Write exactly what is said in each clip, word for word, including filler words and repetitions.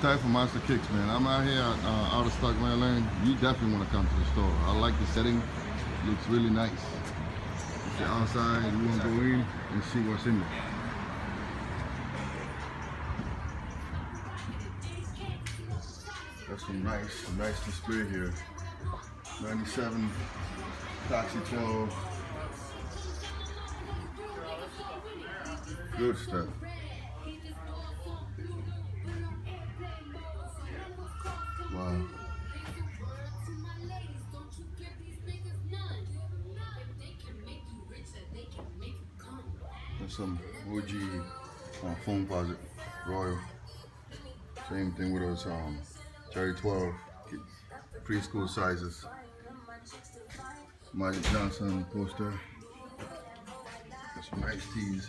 type for Monster Kicks, man. I'm out here at uh, out of stock Maryland. You definitely want to come to the store. I like the setting. Looks really nice. If you're outside, you want to go in and see what's in there. That's some nice, nice display here. ninety-seven, Toxie twelve. Good stuff. Wow. There's some O G uh, foam posit, Royal. Same thing with those um, Cherry twelve, preschool sizes. Magic Johnson poster. There's some nice tees.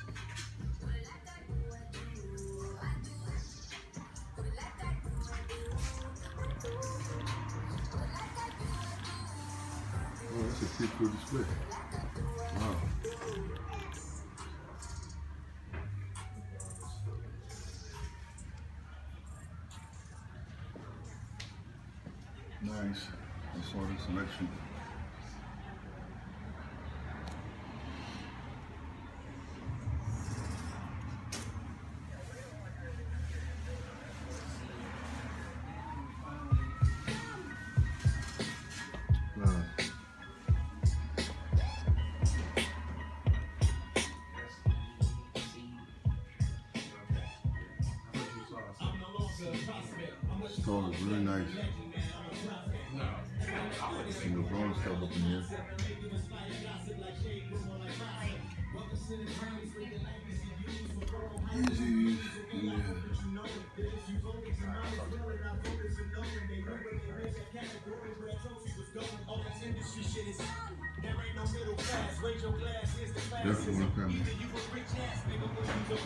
Oh, that's a cute cool display. Wow. Nice. I saw this selection. Wow. Store is really nice. See the phone stuff up in here. Easy, yeah. Definitely want to come in.